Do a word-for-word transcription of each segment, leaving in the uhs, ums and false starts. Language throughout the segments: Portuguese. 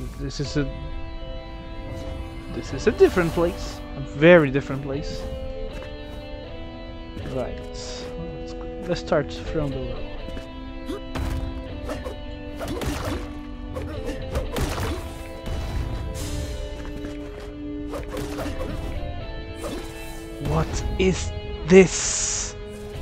This is a this is a different place, a very different place. Right. Let's, let's start from the level. What is this?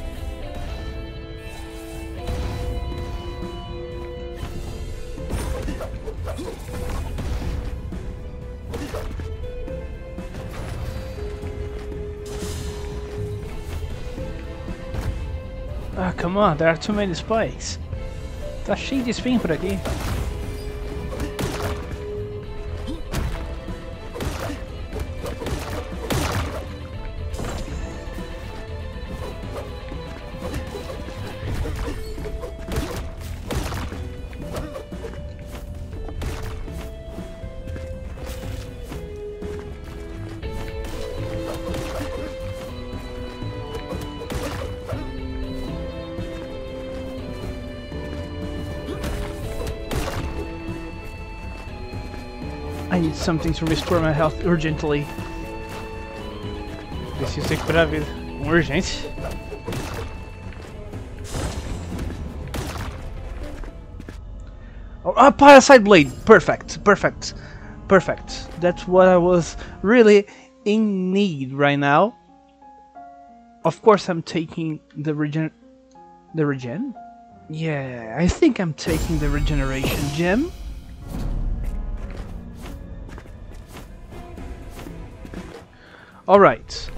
Ah, come on, there are too many spikes. Tá cheio de espinho por aqui. I need something to restore my health urgently. Preciso recuperar a vida com urgência. Oh, ah, Parasite Blade! Perfect, perfect, perfect. That's what I was really in need right now. Of course, I'm taking the regen. The regen? Yeah, I think I'm taking the regeneration gem. Alright.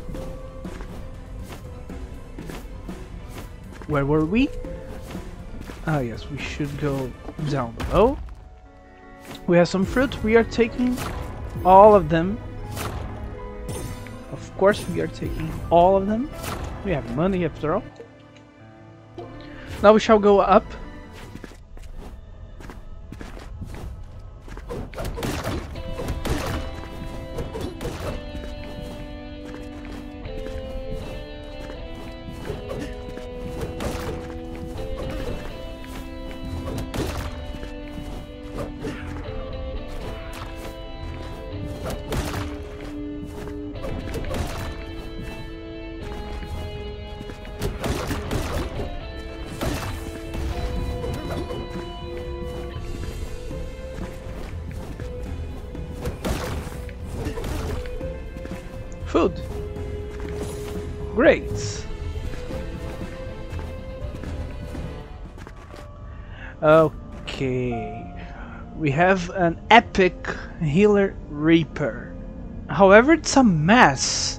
Where were we? Ah yes, we should go down below. We have some fruit, we are taking all of them. Of course we are taking all of them. We have money after all. Now we shall go up. Food. Great. Okay. We have an epic healer reaper. However, it's a mess.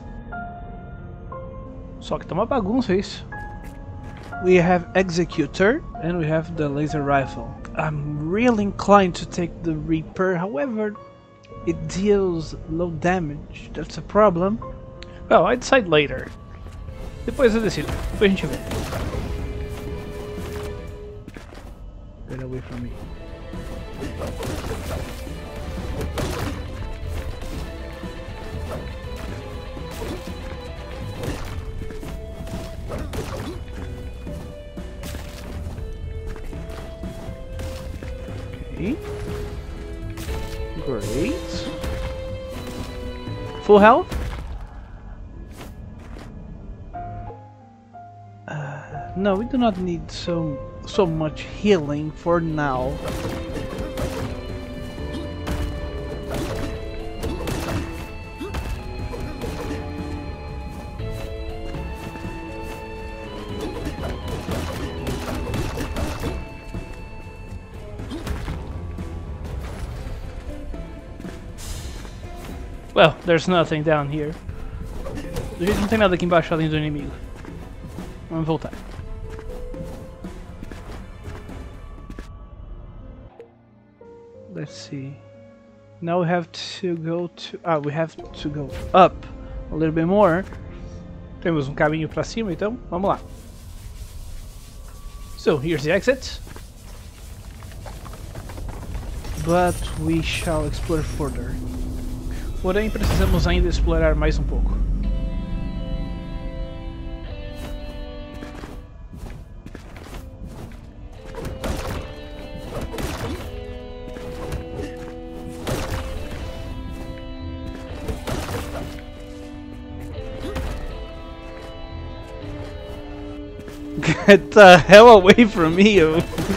Só que tá uma bagunça isso. We have executor and we have the laser rifle. I'm really inclined to take the reaper. However, it deals low damage, that's a problem. Well, I decide later. Depois eu decido, depois a gente vê. Get away from me. Okay. Great. Full health? Uh, no, we do not need so so much healing for now. Well, there's nothing down here. Do jeito não tem nada aqui embaixo além do inimigo. Vamos voltar. Let's see. Now we have to go to... Ah, we have to go up a little bit more. Temos um caminho para cima, então vamos lá. So, here's the exit. But we shall explore further. Porém, precisamos ainda explorar mais um pouco. Get the hell away from me, you!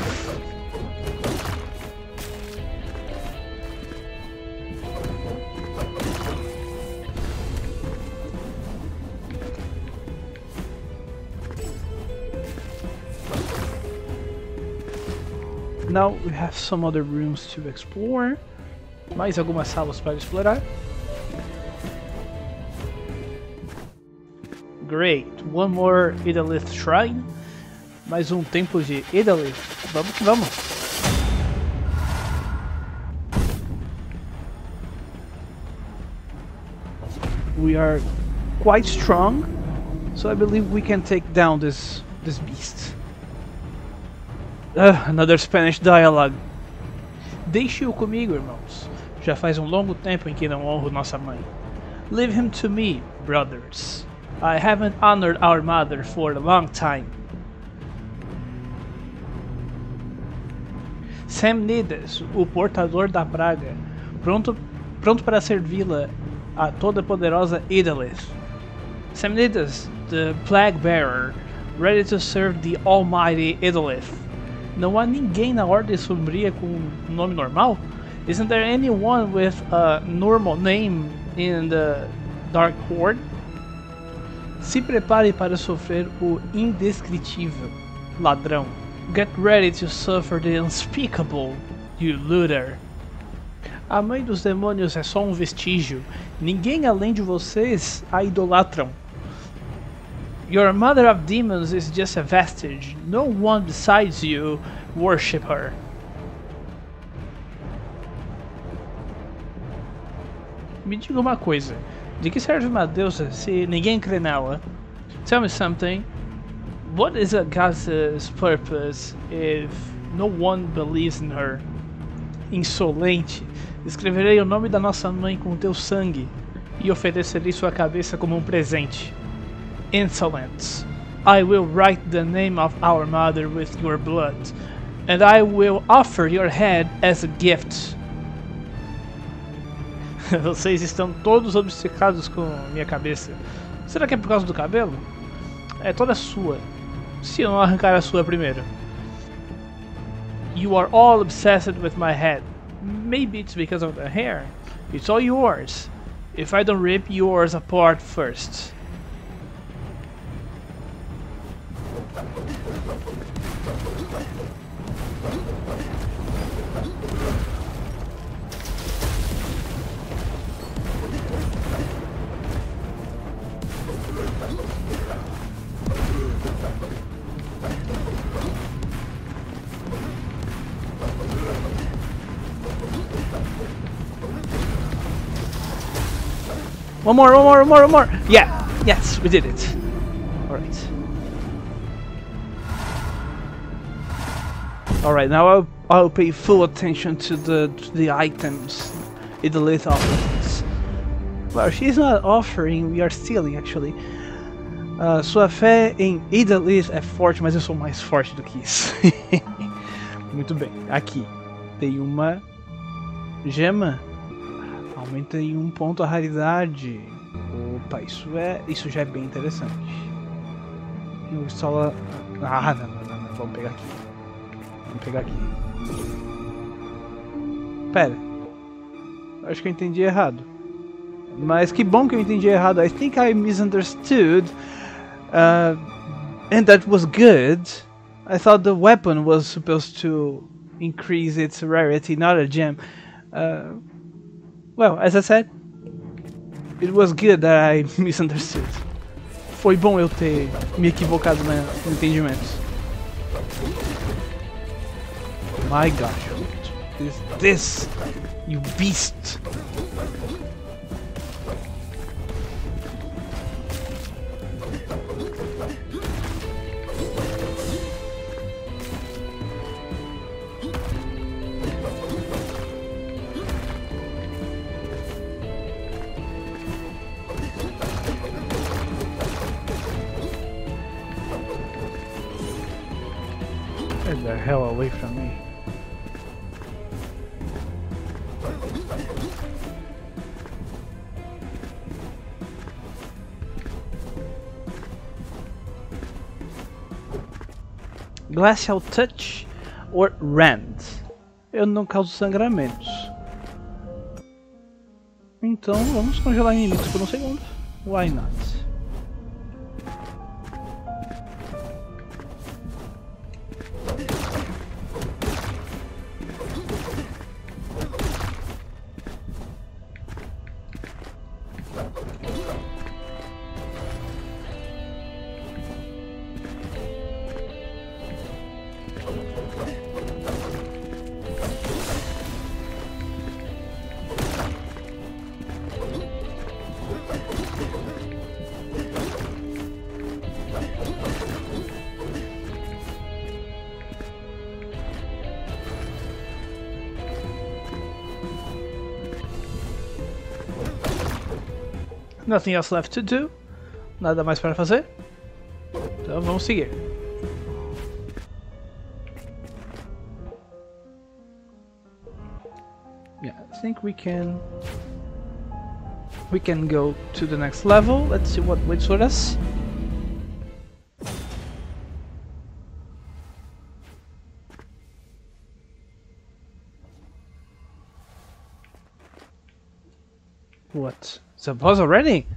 Now we have some other rooms to explore. Mais algumas salas para explorar. Great, one more Idalith Shrine. Mais um templo de Idalith. Vamos que vamos. We are quite strong, so I believe we can take down this this beast. Uh, another Spanish dialogue. Deixe-o comigo, irmãos. Já faz um longo tempo em que não honro nossa mãe. Leave him to me, brothers. I haven't honored our mother for a long time. Samnidas, o portador da praga, pronto, pronto para servi-la a toda poderosa Idalith. Samnidas, the plague bearer, ready to serve the almighty Idalith. Não há ninguém na Ordem Sombria com um nome normal? Isn't there anyone with a normal name in the Dark Horde? Se prepare para sofrer o indescritível, ladrão. Get ready to suffer the unspeakable, you looter. A mãe dos demônios é só um vestígio. Ninguém além de vocês a idolatram. Your mother of demons is just a vestige. No one besides you worship her. Me diga uma coisa. De que serve uma deusa se ninguém crê nela? Tell me something. What is a goddess's purpose if no one believes in her? Insolente. Escreverei o nome da nossa mãe com teu sangue e oferecerei sua cabeça como um presente. Insolence. I will write the name of our mother with your blood, and I will offer your head as a gift. Vocês estão todos obcecados com minha cabeça. Será que é por causa do cabelo? É toda sua. Se eu não arrancar a sua primeiro. You are all obsessed with my head. Maybe it's because of the hair. It's all yours. If I don't rip yours apart first. One more, one more, one more, one more! Yeah! Yes, we did it! Alright. Alright, now I'll, I'll pay full attention to the, to the items Idalith offers. Well, she's not offering, we are stealing actually. Uh, sua fé em Idalith é forte, mas eu sou mais forte do que isso. Muito bem, aqui tem uma gema. Aumenta em um ponto a raridade. Opa, isso é, isso já é bem interessante. Instala. Ah, não, não, não, não, vamos pegar aqui. Vamos pegar aqui. Pera, acho que eu entendi errado. Mas que bom que eu entendi errado. I think I misunderstood, uh, and that was good. I thought the weapon was supposed to increase its rarity, not a gem. Uh, Well, as I said, it was good that I misunderstood. Foi bom eu ter me equivocado no entendimento. My gosh, this, this, you beast! Get the hell away from me. Glacial Touch or Rend. Eu não causo sangramentos. Então vamos congelar inimigos por um segundo. Why not? Nothing else left to do. Nada mais para fazer. Então vamos seguir. Yeah, I think we can we can go to the next level. Let's see what waits for us. What? It's a boss already?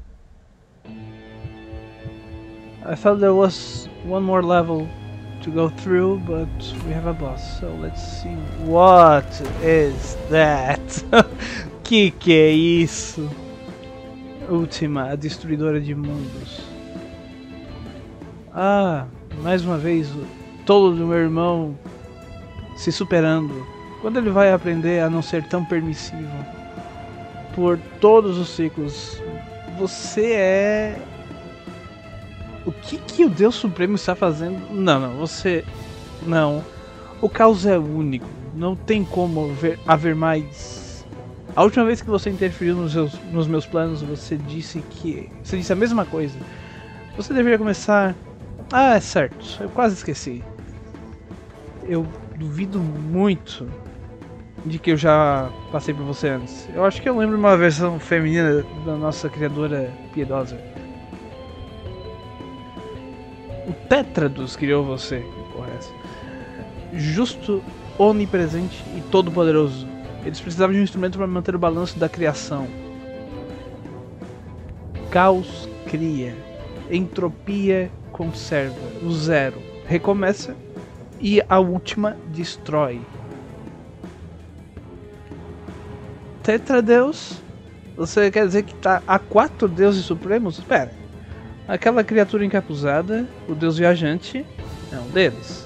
I thought there was one more level to go through, but we have a boss. So let's see. What is that? Que que é isso? Ultima, a destruidora de mundos. Ah, mais uma vez o tolo do meu irmão se superando. Quando ele vai aprender a não ser tão permissivo? Por todos os ciclos. Você é... O que que o Deus Supremo está fazendo? Não, não, você... Não. O caos é único. Não tem como haver, haver mais... A última vez que você interferiu nos, seus, nos meus planos, você disse que... Você disse a mesma coisa. Você deveria começar... Ah, é certo. Eu quase esqueci. Eu duvido muito de que eu já passei por você antes. Eu acho que eu lembro uma versão feminina da nossa criadora piedosa. O Tétrados criou você. Que porra é essa? Justo, onipresente e todo-poderoso. Eles precisavam de um instrumento para manter o balanço da criação. Caos cria. Entropia conserva. O zero recomeça. E a última destrói. Tetradeus? Você quer dizer que tá há quatro deuses supremos? Espera. Aquela criatura encapuzada, o deus viajante, é um deles.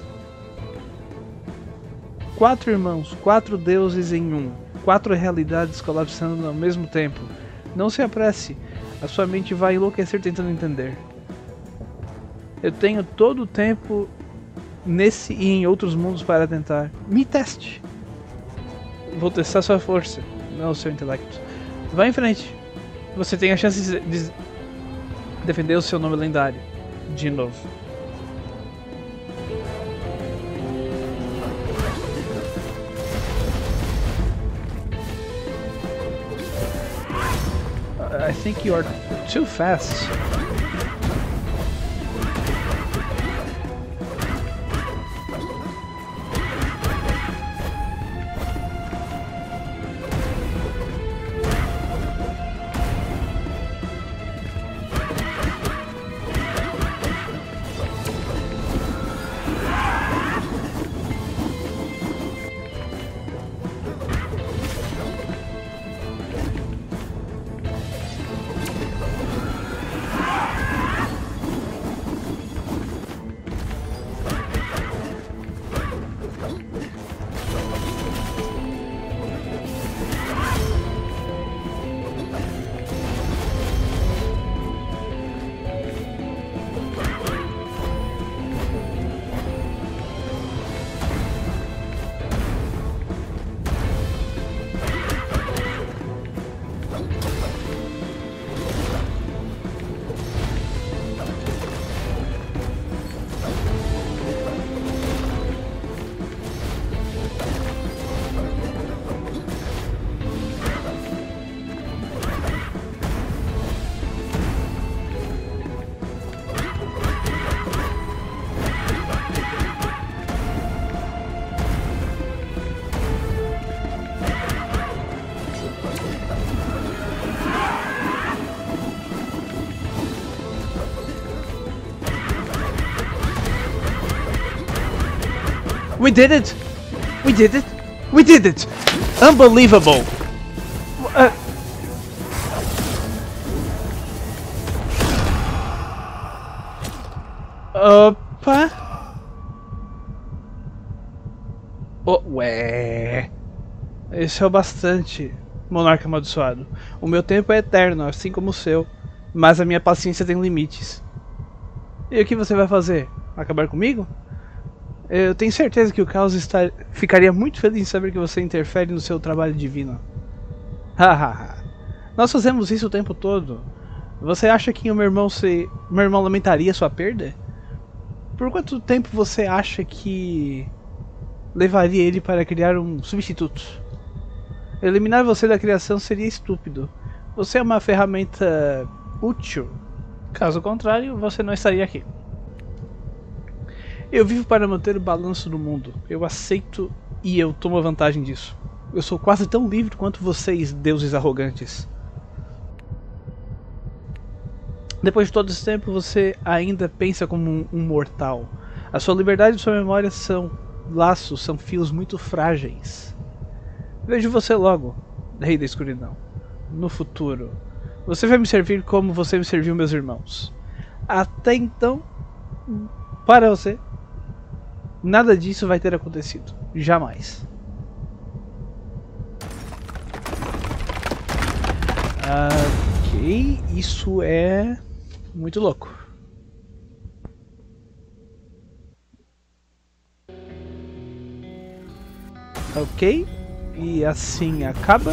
Quatro irmãos, quatro deuses em um. Quatro realidades colapsando ao mesmo tempo. Não se apresse. A sua mente vai enlouquecer tentando entender. Eu tenho todo o tempo nesse e em outros mundos para tentar. Me teste. Vou testar sua força, não o seu intelecto. Vá em frente. Você tem a chance de defender o seu nome lendário. De novo. I think you are too fast. We did it! We did it! We did it! Unbelievable! Uh... Opa! Oh, ué! Esse é o bastante, monarca amaldiçoado. O meu tempo é eterno, assim como o seu. Mas a minha paciência tem limites. E o que você vai fazer? Acabar comigo? Eu tenho certeza que o Caos está... ficaria muito feliz em saber que você interfere no seu trabalho divino. Hahaha. Nós fazemos isso o tempo todo. Você acha que o meu irmão se... meu irmão lamentaria sua perda? Por quanto tempo você acha que... levaria ele para criar um substituto? Eliminar você da criação seria estúpido. Você é uma ferramenta útil. Caso contrário, você não estaria aqui. Eu vivo para manter o balanço do mundo. Eu aceito e eu tomo vantagem disso. Eu sou quase tão livre quanto vocês, deuses arrogantes. Depois de todo esse tempo, você ainda pensa como um, um mortal. A sua liberdade e sua memória são laços, são fios muito frágeis. Vejo você logo, Rei da Escuridão. No futuro. Você vai me servir como você me serviu meus irmãos. Até então, para você, nada disso vai ter acontecido. Jamais. Ok, isso é muito louco. Ok, e assim acaba.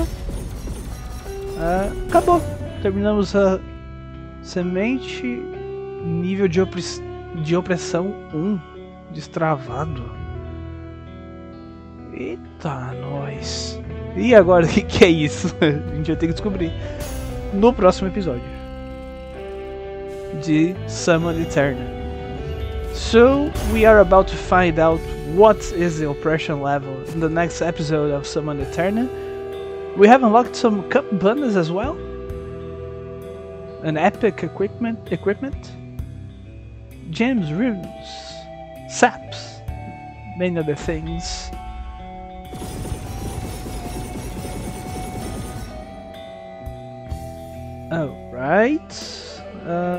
Uh, acabou. Terminamos a semente nível de, opress de opressão um. Destravado. Eita, nós. E agora o que, que é isso? A gente vai ter que descobrir no próximo episódio de Summon Eterna. So we are about to find out what is the oppression level in the next episode of Summon Eterna. We have unlocked some cup bundles as well. An epic equipment, equipment, gems, runes, saps, many other things. Alright. Uh,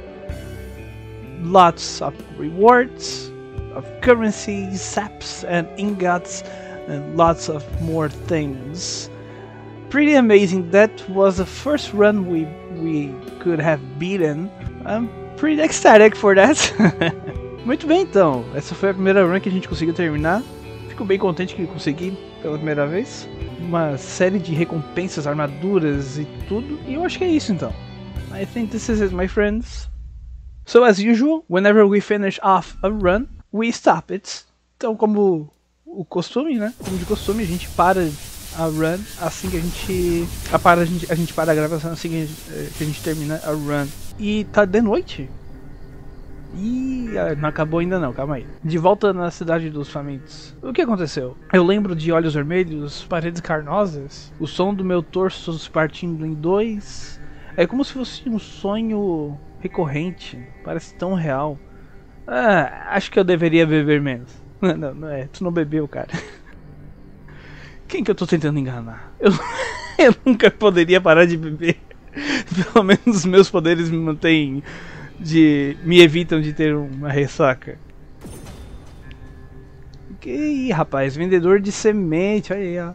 lots of rewards, of currencies, saps, and ingots, and lots of more things. Pretty amazing. That was the first run we we could have beaten. I'm pretty ecstatic for that. Muito bem, então. Essa foi a primeira run que a gente conseguiu terminar. Fico bem contente que consegui pela primeira vez. Uma série de recompensas, armaduras e tudo. E eu acho que é isso, então. I think this is it, my friends. So as usual, whenever we finish off a run, we stop it. Então, como o costume, né? Como de costume, a gente para a run assim que a gente a, para, a, gente, a gente para a gravação assim que a gente, que a gente termina a run. E tá de noite. E não acabou ainda não, calma aí. De volta na cidade dos famintos. O que aconteceu? Eu lembro de olhos vermelhos, paredes carnosas, o som do meu torso se partindo em dois. É como se fosse um sonho recorrente, parece tão real. Ah, acho que eu deveria beber menos. Não, não, não é, tu não bebeu, cara. Quem que eu tô tentando enganar? Eu, eu nunca poderia parar de beber. Pelo menos os meus poderes me mantêm de... me evitam de ter uma ressaca. Que rapaz, vendedor de semente, olha aí, ó.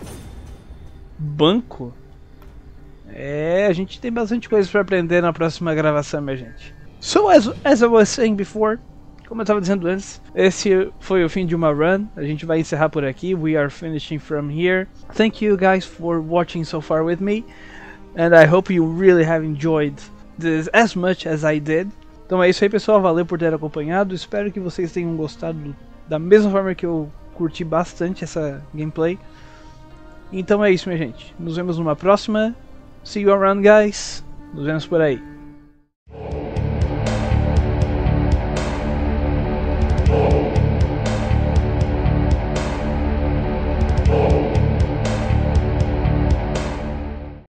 Banco? É, a gente tem bastante coisa pra aprender na próxima gravação, minha gente. So, as, as I was saying before, como eu estava dizendo antes, esse foi o fim de uma run. A gente vai encerrar por aqui. We are finishing from here. Thank you guys for watching so far with me. And I hope you really have enjoyed this as much as I did. Então é isso aí, pessoal. Valeu por ter acompanhado. Espero que vocês tenham gostado da mesma forma que eu curti bastante essa gameplay. Então é isso, minha gente. Nos vemos numa próxima. See you around, guys. Nos vemos por aí.